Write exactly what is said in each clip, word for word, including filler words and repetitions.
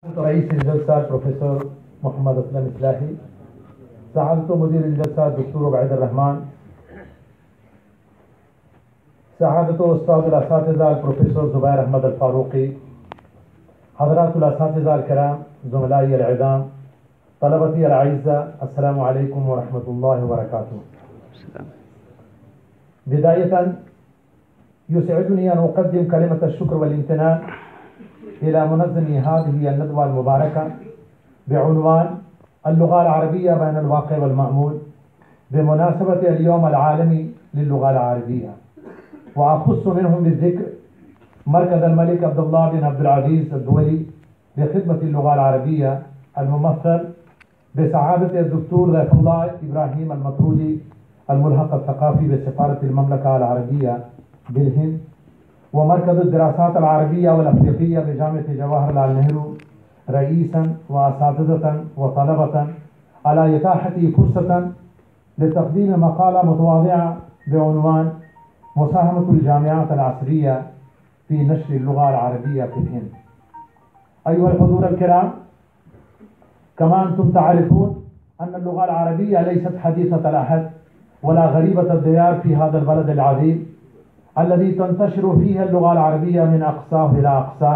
رئيس الجلسة البروفيسور محمد أسلم إسلاحي، سعادة مدير الجلسة الدكتور عبد الرحمن، سعادة أستاذ الأساتذة البروفيسور زبير أحمد الفاروقي، حضرات الأساتذة الكرام، زملائي العظام، طلبتي الأعزاء، السلام عليكم ورحمة الله وبركاته. بداية يسعدني أن أقدم كلمة الشكر والامتنان إلى منظم هذه الندوة المباركة بعنوان اللغة العربية بين الواقع والمأمول بمناسبة اليوم العالمي للغة العربية، وأخص منهم بالذكر مركز الملك عبد الله بن عبد العزيز الدولي لخدمة اللغة العربية الممثل بسعادة الدكتور ضيف الله إبراهيم المطرودي الملحق الثقافي بسفارة المملكة العربية بالهند، ومركز الدراسات العربية والأفريقية بجامعة جواهرلال نهرو رئيسا وأساتذة وطلبة على إتاحة فرصة لتقديم مقالة متواضعة بعنوان مساهمة الجامعات العصرية في نشر اللغة العربية في الهند. أيها الحضور الكرام، كما أنتم تعرفون أن اللغة العربية ليست حديثة العهد ولا غريبة الديار في هذا البلد العظيم الذي تنتشر فيه اللغة العربية من أقصاه إلى أقصاه،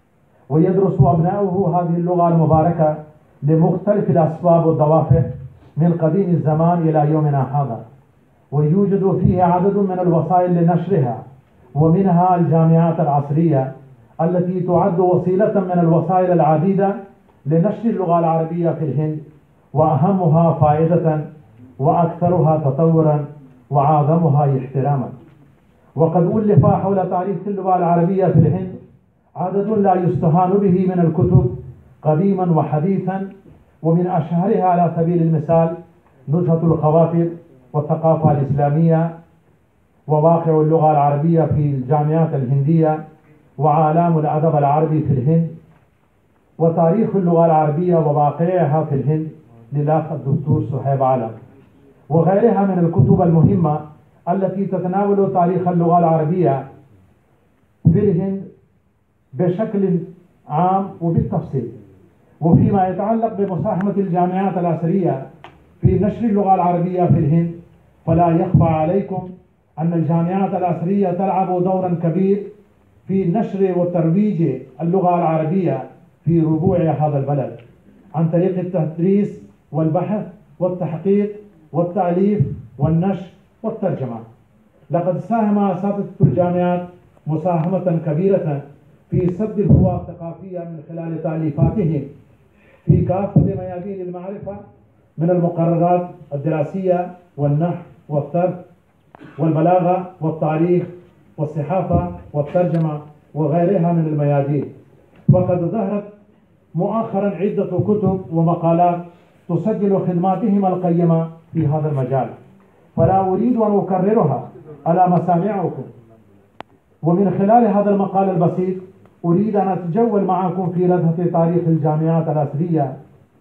ويدرس أبناؤه هذه اللغة المباركة لمختلف الأسباب والدوافع من قديم الزمان إلى يومنا هذا، ويوجد فيه عدد من الوسائل لنشرها، ومنها الجامعات العصرية التي تعد وسيلة من الوسائل العديدة لنشر اللغة العربية في الهند، وأهمها فائدة وأكثرها تطورا وأعظمها احتراما. وقد ألف حول تاريخ اللغة العربية في الهند عدد لا يستهان به من الكتب قديما وحديثا، ومن أشهرها على سبيل المثال نزهة الخواطر والثقافة الإسلامية، وواقع اللغة العربية في الجامعات الهندية، وعالم الأدب العربي في الهند، وتاريخ اللغة العربية وواقعها في الهند للأخ الدكتور صهيب علم، وغيرها من الكتب المهمة التي تتناول تاريخ اللغة العربية في الهند بشكل عام وبالتفصيل. وفيما يتعلق بمساهمة الجامعات العصرية في نشر اللغة العربية في الهند، فلا يخفى عليكم أن الجامعات العصرية تلعب دورا كبير في نشر وترويج اللغة العربية في ربوع هذا البلد عن طريق التدريس والبحث والتحقيق والتأليف والنشر والترجمة. لقد ساهم أساتذة الجامعات مساهمة كبيرة في سد الفوار الثقافية من خلال تأليفاتهم في كافة ميادين المعرفة من المقررات الدراسية والنحو والصرف والبلاغة والتاريخ والصحافة والترجمة وغيرها من الميادين. وقد ظهرت مؤخرا عدة كتب ومقالات تسجل خدماتهم القيمة في هذا المجال، فلا أريد أن أكررها على مسامعكم. ومن خلال هذا المقال البسيط أريد أن أتجول معكم في ردهة تاريخ الجامعات العصرية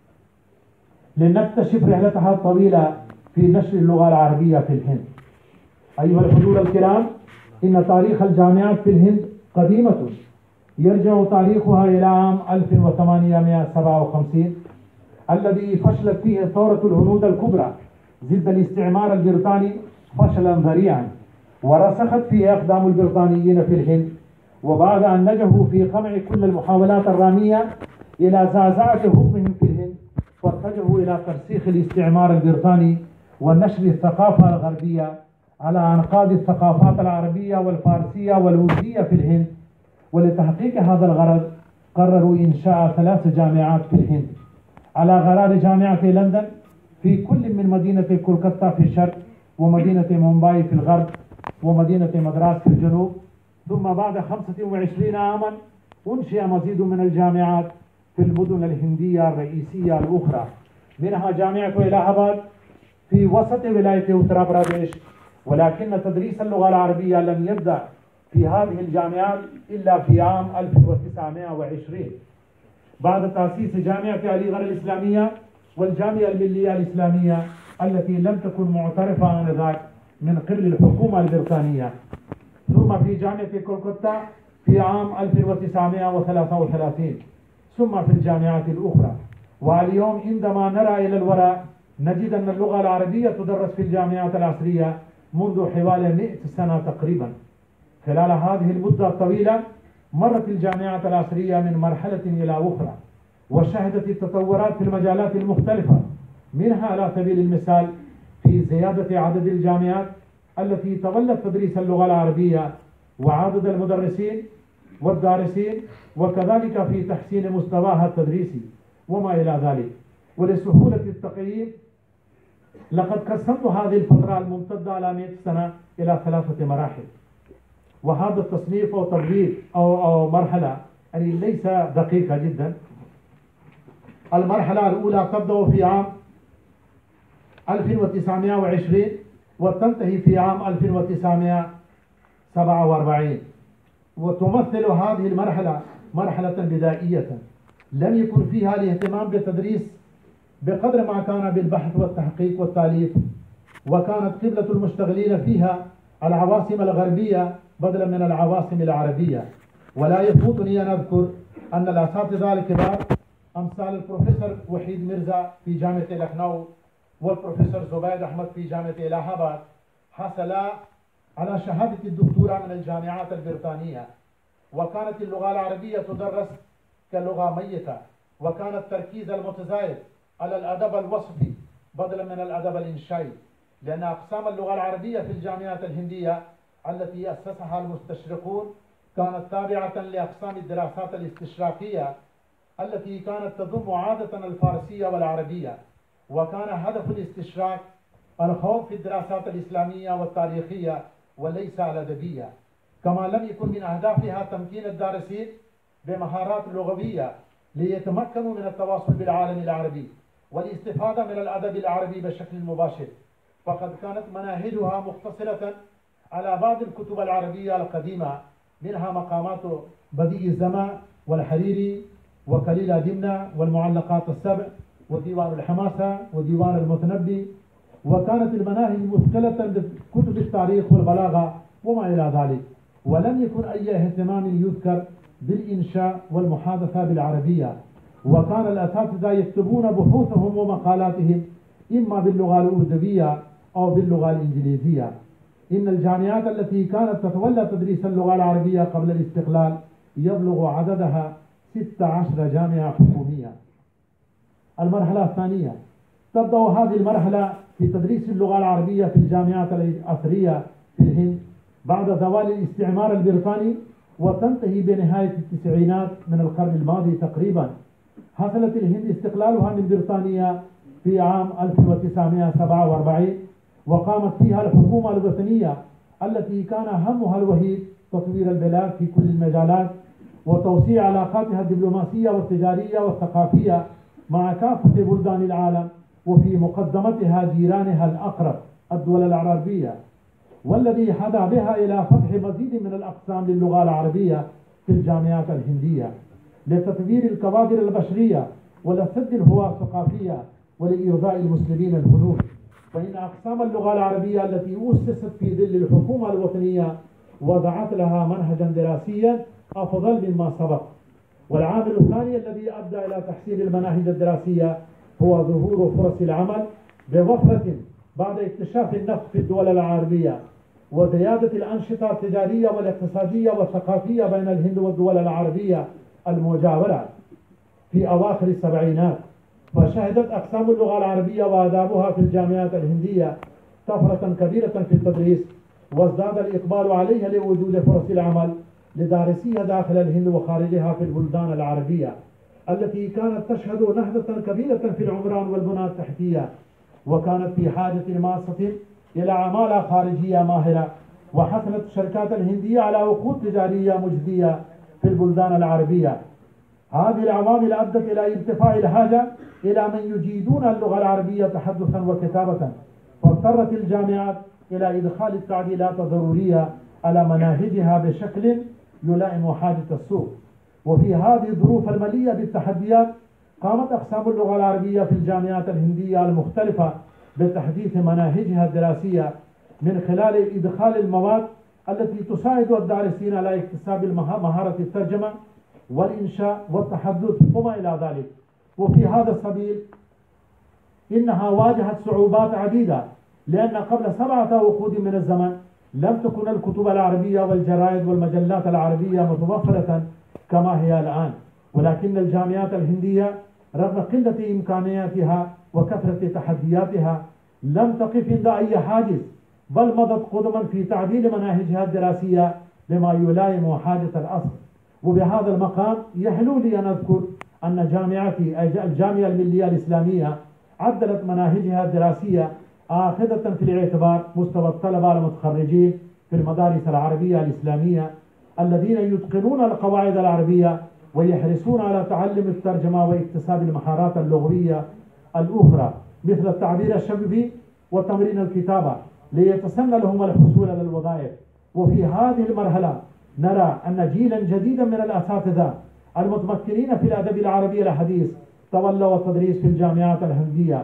لنكتشف رحلتها الطويلة في نشر اللغة العربية في الهند. أيها الحضور الكرام، إن تاريخ الجامعات في الهند قديمة، يرجع تاريخها إلى عام ألف وثمانمائة وسبعة وخمسين الذي فشلت فيه ثورة الهنود الكبرى ضد الاستعمار البريطاني فشلا ذريعا، ورسخت فيه أقدام البريطانيين في الهند، وبعد أن نجحوا في قمع كل المحاولات الرامية إلى زعزعة حكمهم في الهند، فاتجهوا إلى ترسيخ الاستعمار البريطاني ونشر الثقافة الغربية على أنقاض الثقافات العربية والفارسية والوردية في الهند. ولتحقيق هذا الغرض قرروا إنشاء ثلاث جامعات في الهند على غرار جامعة لندن في كل من مدينة كولكتا في الشرق، ومدينة مومباي في الغرب، ومدينة مدراس في الجنوب. ثم بعد خمسة وعشرين عاما أنشئ مزيد من الجامعات في المدن الهندية الرئيسية الأخرى، منها جامعة إلهاباد في وسط ولاية أوتر براديش، ولكن تدريس اللغة العربية لم يبدأ في هذه الجامعات إلا في عام ألف وتسعمائة وعشرين بعد تأسيس جامعة عليغر الإسلامية والجامعة الملية الإسلامية التي لم تكن معترفة آنذاك من قبل الحكومة البريطانية. ثم في جامعة كولكتا في عام ألف وتسعمائة وثلاثة وثلاثين ثم في الجامعات الأخرى. واليوم عندما نرى إلى الوراء نجد أن اللغة العربية تدرس في الجامعات العصرية منذ حوالي مئة سنة تقريبا. خلال هذه المدة الطويلة مرت الجامعات العصرية من مرحلة إلى أخرى، وشهدت التطورات في المجالات المختلفة، منها على سبيل المثال في زيادة عدد الجامعات التي تولت تدريس اللغة العربية وعدد المدرسين والدارسين، وكذلك في تحسين مستواها التدريسي وما إلى ذلك. ولسهولة التقييم لقد قسمت هذه الفترة الممتدة على مئة سنة إلى ثلاثة مراحل، وهذا التصنيف أو تبريد أو, أو مرحلة يعني ليس دقيقة جدا. المرحلة الأولى تبدأ في عام ألف وتسعمئة وعشرين وتنتهي في عام ألف وتسعمئة وسبعة وأربعين، وتمثل هذه المرحلة مرحلة بدائية لم يكن فيها الاهتمام بالتدريس بقدر ما كان بالبحث والتحقيق والتأليف، وكانت قبلة المشتغلين فيها العواصم الغربية بدلا من العواصم العربية. ولا يفوتني أن أذكر أن الأساتذة الكبار أمثال البروفيسور وحيد ميرزا في جامعة لخنو والبروفيسور زبيد أحمد في جامعة إله آباد حصلا على شهادة الدكتوراه من الجامعات البريطانية، وكانت اللغة العربية تدرس كلغة ميتة، وكان التركيز المتزايد على الأدب الوصفي بدلا من الأدب الإنشائي، لأن أقسام اللغة العربية في الجامعات الهندية التي أسسها المستشرقون كانت تابعة لأقسام الدراسات الاستشراقية التي كانت تضم عادة الفارسية والعربية، وكان هدف الاستشراق الخوض في الدراسات الإسلامية والتاريخية وليس الأدبية، كما لم يكن من أهدافها تمكين الدارسين بمهارات لغوية ليتمكنوا من التواصل بالعالم العربي والاستفادة من الأدب العربي بشكل مباشر، فقد كانت مناهجها مقتصرة على بعض الكتب العربية القديمة، منها مقامات بديع الزمان والحريري وكليلة دمنة والمعلقات السبع وديوان الحماسة وديوان المتنبي، وكانت المناهج مثقلة بكتب التاريخ والبلاغة وما إلى ذلك، ولم يكن أي اهتمام يذكر بالإنشاء والمحادثة بالعربية، وكان الأساتذة يكتبون بحوثهم ومقالاتهم إما باللغة الأردوية أو باللغة الإنجليزية. إن الجامعات التي كانت تتولى تدريس اللغة العربية قبل الاستقلال يبلغ عددها ستة عشر جامعة حكومية. المرحلة الثانية تبدأ هذه المرحلة في تدريس اللغة العربية في الجامعات العصرية في الهند بعد زوال الاستعمار البريطاني، وتنتهي بنهاية التسعينات من القرن الماضي تقريبا. حصلت الهند استقلالها من بريطانيا في عام ألف وتسعمئة وسبعة وأربعين، وقامت فيها الحكومة الوطنية التي كان همها الوحيد تطوير البلاد في كل المجالات وتوسيع علاقاتها الدبلوماسية والتجارية والثقافية مع كافة بلدان العالم، وفي مقدمتها جيرانها الأقرب الدول العربية، والذي حدا بها إلى فتح مزيد من الأقسام للغة العربية في الجامعات الهندية لتطوير الكوادر البشرية ولسد الهوية الثقافية ولإرضاء المسلمين الهنود. فإن أقسام اللغة العربية التي أسست في ظل الحكومة الوطنية وضعت لها منهجا دراسيا أفضل مما سبق. والعامل الثاني الذي أدى إلى تحسين المناهج الدراسية هو ظهور فرص العمل بوفرة بعد اكتشاف النفط في الدول العربية، وزيادة الأنشطة التجارية والاقتصادية والثقافية بين الهند والدول العربية المجاورة في أواخر السبعينات. فشهدت أقسام اللغة العربية وآدابها في الجامعات الهندية طفرة كبيرة في التدريس، وازداد الإقبال عليها لوجود فرص العمل لدارسيها داخل الهند وخارجها في البلدان العربية التي كانت تشهد نهضة كبيرة في العمران والبنى التحتية، وكانت في حاجة ماسة إلى عمالة خارجية ماهرة. وحصلت الشركات الهندية على عقود تجارية مجدية في البلدان العربية. هذه العوامل أدت إلى ارتفاع الحاجة إلى من يجيدون اللغة العربية تحدثا وكتابة، فاضطرت الجامعات إلى إدخال التعديلات الضرورية على مناهجها بشكل يلائم حاجة السوق. وفي هذه الظروف المليئة بالتحديات قامت أقسام اللغة العربية في الجامعات الهندية المختلفة بتحديث مناهجها الدراسية من خلال إدخال المواد التي تساعد الدارسين على اكتساب مهارة الترجمة والإنشاء والتحدث وما إلى ذلك. وفي هذا السبيل إنها واجهت صعوبات عديدة، لأن قبل سبعة عقود من الزمن لم تكن الكتب العربية والجرائد والمجلات العربية متوفرة كما هي الآن، ولكن الجامعات الهندية رغم قلة إمكانياتها وكثرة تحدياتها لم تقف عند أي حاجز، بل مضت قدما في تعديل مناهجها الدراسية بما يلائم حاجة العصر. وبهذا المقام يحلو لي أن أذكر أن جامعتي الجامعة الملية الإسلامية عدلت مناهجها الدراسية آخذة في الاعتبار مستوى الطلبة المتخرجين في المدارس العربية الإسلامية الذين يتقنون القواعد العربية ويحرصون على تعلم الترجمة واكتساب المهارات اللغوية الأخرى مثل التعبير الشفوي وتمرين الكتابة ليتسنى لهم الحصول على الوظائف. وفي هذه المرحلة نرى أن جيلا جديدا من الأساتذة المتمكنين في الأدب العربي الحديث تولوا التدريس في الجامعات الهندية.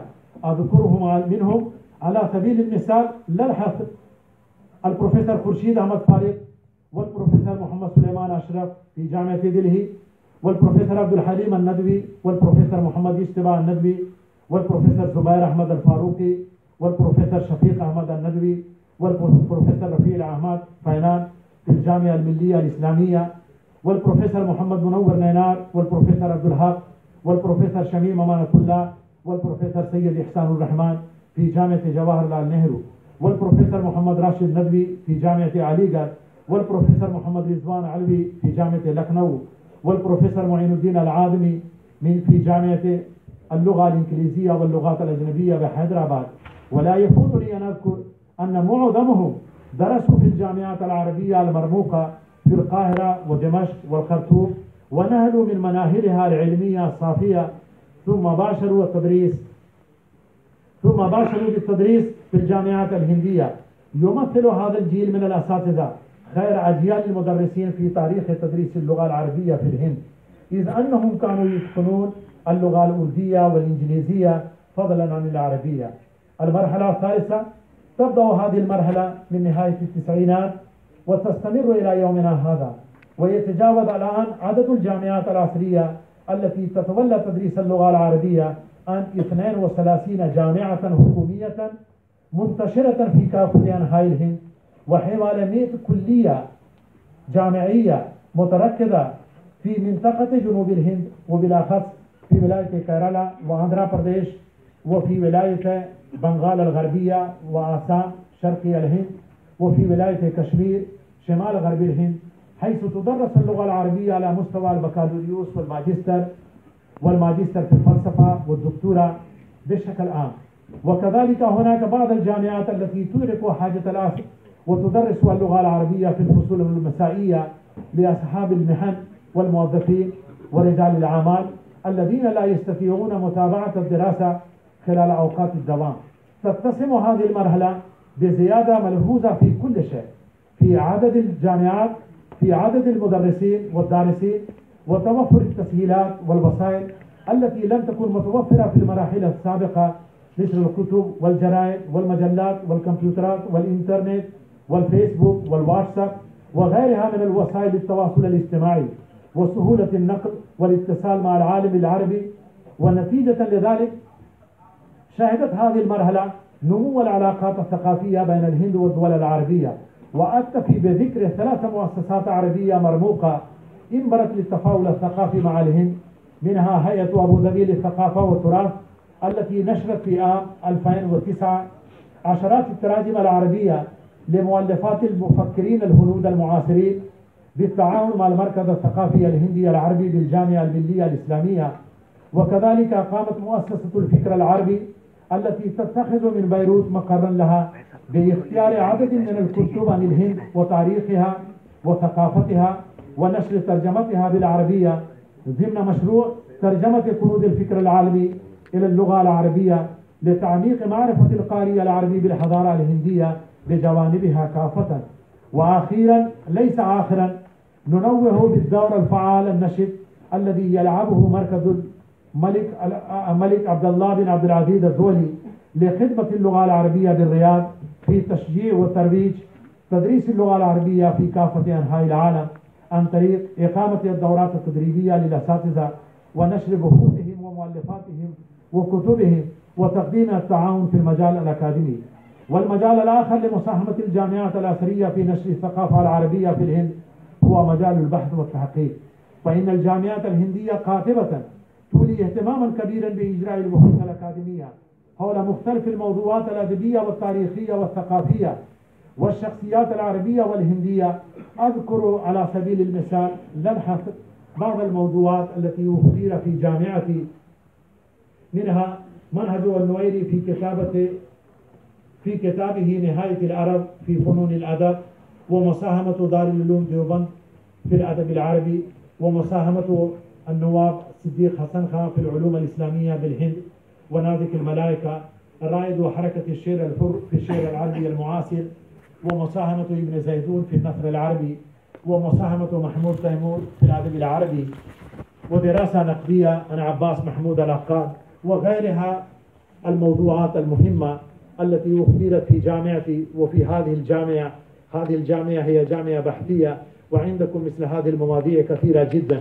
أذكرهم منهم على سبيل المثال لا الحصر البروفيسور خورشيد أحمد فارق، والبروفيسور محمد سليمان أشرف في جامعة دلهي، والبروفيسور عبد الحليم الندوي، والبروفيسور محمد اشتباه الندوي، والبروفيسور زبير أحمد الفاروقي، والبروفيسور شفيق أحمد الندوي، والبروفيسور رفيع أحمد فينان في الجامعة الملية الإسلامية، والبروفيسور محمد منور نينار، والبروفيسور عبد الحق، والبروفيسور شميم أمانة الله، والبروفيسور سيد إحسان الرحمن في جامعة جواهرلال نهرو، والبروفيسور محمد راشد ندوي في جامعة عليغڑ، والبروفيسور محمد رضوان علوي في جامعة لخنو، والبروفيسور معين الدين العادمي من في جامعة اللغة الإنجليزية واللغات الأجنبية بحيدرآباد. ولا يفوتني أن أذكر أن معظمهم درسوا في الجامعات العربية المرموقة في القاهرة ودمشق والخرطوم ونهلوا من مناهلها العلمية الصافية، ثم باشروا التدريس ثم باشروا بالتدريس في الجامعات الهندية. يمثل هذا الجيل من الأساتذة خير أجيال المدرسين في تاريخ تدريس اللغة العربية في الهند، إذ أنهم كانوا يتقنون اللغة الأردية والإنجليزية فضلا عن العربية. المرحلة الثالثة تبدأ هذه المرحلة من نهاية التسعينات وتستمر إلى يومنا هذا، ويتجاوز الآن عدد الجامعات العصرية التي تتولى تدريس اللغة العربية عن اثنين وثلاثين جامعة حكومية منتشرة في كافة أنحاء الهند، وحوالي مئة كلية جامعية متركزة في منطقة جنوب الهند، وبالأخص في ولاية كيرالا وآندرا برديش، وفي ولاية بنغال الغربية وآسام شرقي الهند، وفي ولاية كشمير شمال غرب الهند، حيث تدرس اللغة العربية على مستوى البكالوريوس والماجستير والماجستير في الفلسفة والدكتوراه بشكل عام. وكذلك هناك بعض الجامعات التي تدرك حاجة العصر وتدرس اللغة العربية في الفصول المسائية لأصحاب المهن والموظفين ورجال الأعمال الذين لا يستطيعون متابعة الدراسة خلال أوقات الدوام. تتسم هذه المرحلة بزيادة ملحوظة في كل شيء، في عدد الجامعات، في عدد المدرسين والدارسين، وتوفر التسهيلات والوسائل التي لم تكن متوفرة في المراحل السابقة مثل الكتب والجرائد والمجلات والكمبيوترات والإنترنت والفيسبوك والواتساب وغيرها من الوسائل التواصل الاجتماعي، وسهولة النقل والاتصال مع العالم العربي. ونتيجة لذلك شهدت هذه المرحلة نمو العلاقات الثقافية بين الهند والدول العربية. وأكتفي بذكر ثلاث مؤسسات عربية مرموقة انبرت للتفاعل الثقافي مع الهند، منها هيئة أبو ظبي للثقافة والتراث التي نشرت في عام ألفين وتسعة عشرات التراجم العربية لمؤلفات المفكرين الهنود المعاصرين بالتعاون مع المركز الثقافي الهندي العربي بالجامعة الملية الإسلامية. وكذلك قامت مؤسسة الفكر العربي التي تتخذ من بيروت مقرا لها باختيار عدد من الكتب عن الهند وتاريخها وثقافتها ونشر ترجمتها بالعربية ضمن مشروع ترجمة كنوز الفكر العالمي إلى اللغة العربية لتعميق معرفة القارئ العربي بالحضارة الهندية بجوانبها كافة. وأخيرا ليس آخرا ننوه بالدور الفعال النشط الذي يلعبه مركز الملك الملك عبد الله بن عبد العزيز الدولي لخدمة اللغة العربية بالرياض في تشجيع وترويج تدريس اللغة العربية في كافة أنحاء العالم، عن طريق إقامة الدورات التدريبية للأساتذة ونشر بحوثهم ومؤلفاتهم وكتبهم وتقديم التعاون في المجال الأكاديمي. والمجال الآخر لمساهمة الجامعات الأثرية في نشر الثقافة العربية في الهند هو مجال البحث والتحقيق، فإن الجامعات الهندية قاطبة تولي اهتماما كبيرا بإجراء البحوث الأكاديمية حول مختلف الموضوعات الأدبية والتاريخية والثقافية والشخصيات العربية والهندية. أذكر على سبيل المثال نبحث بعض الموضوعات التي أختير في جامعتي، منها منهج النويري في كتابة في كتابه نهاية العرب في فنون الأدب، ومساهمة دار العلوم ديوبند في الأدب العربي، ومساهمة النواب صديق حسن خان في العلوم الإسلامية بالهند، ونادك الملائكة الرائد وحركة الشعر الحر في الشعر العربي المعاصر، ومساهمة ابن زيدون في النثر العربي، ومساهمة محمود تيمور في الأدب العربي، ودراسة نقدية عن عباس محمود العقاد، وغيرها الموضوعات المهمة التي أختيرت في جامعتي وفي هذه الجامعة. هذه الجامعة هي جامعة بحثية، وعندكم مثل هذه المواضيع كثيرة جدا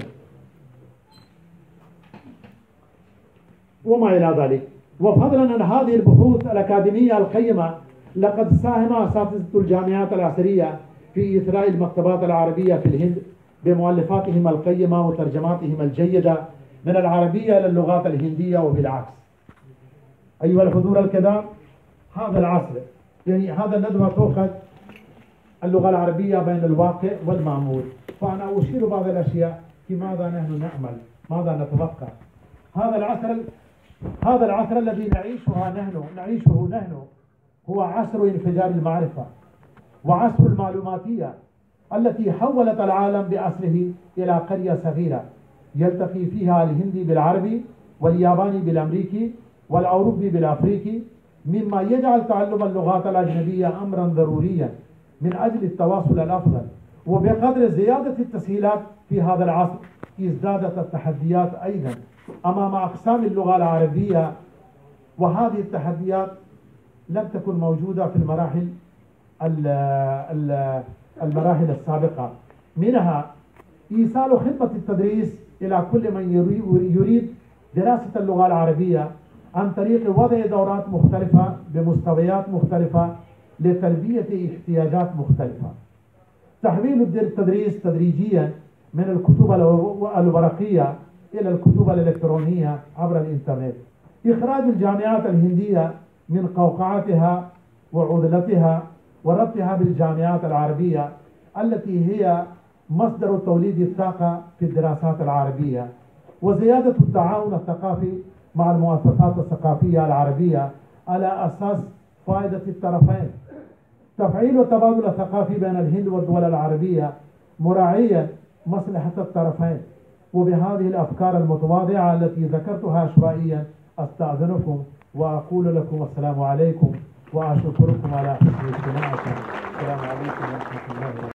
وما إلى ذلك. وفضلا عن هذه البحوث الأكاديمية القيمة، لقد ساهم أساتذة الجامعات العصرية في إثراء المكتبات العربية في الهند بمؤلفاتهم القيمة وترجماتهم الجيدة من العربية إلى اللغات الهندية وبالعكس. أيها الحضور الكرام، هذا العصر يعني هذا الندوة تؤخذ اللغة العربية بين الواقع والمعمول، فأنا أشير بعض الأشياء في ماذا نحن نعمل، ماذا نتوقع. هذا العصر هذا العصر الذي نعيشها نحن نعيشه نحن هو عصر انفجار المعرفة وعصر المعلوماتية التي حولت العالم بأسره إلى قرية صغيرة يلتقي فيها الهندي بالعربي والياباني بالأمريكي والأوروبي بالأفريقي، مما يجعل تعلم اللغات الأجنبية أمرا ضروريا من أجل التواصل الأفضل. وبقدر زيادة التسهيلات في هذا العصر ازدادت التحديات أيضا أمام أقسام اللغة العربية، وهذه التحديات لم تكن موجودة في المراحل المراحل السابقة، منها إيصال خدمة التدريس إلى كل من يريد دراسة اللغة العربية عن طريق وضع دورات مختلفة بمستويات مختلفة لتلبية احتياجات مختلفة، تحويل التدريس تدريجيا من الكتب الورقية إلى الكتب الإلكترونية عبر الإنترنت، إخراج الجامعات الهندية من قوقعتها وعضلتها وربطها بالجامعات العربية التي هي مصدر توليد الطاقة في الدراسات العربية، وزيادة التعاون الثقافي مع المؤسسات الثقافية العربية على أساس فائدة الطرفين، تفعيل التبادل الثقافي بين الهند والدول العربية مراعيا مصلحة الطرفين. وبهذه الأفكار المتواضعة التي ذكرتها عشوائيا أستأذنكم وأقول لكم السلام عليكم وأشكركم على حسن استماعكم. السلام عليكم ورحمة الله وبركاته.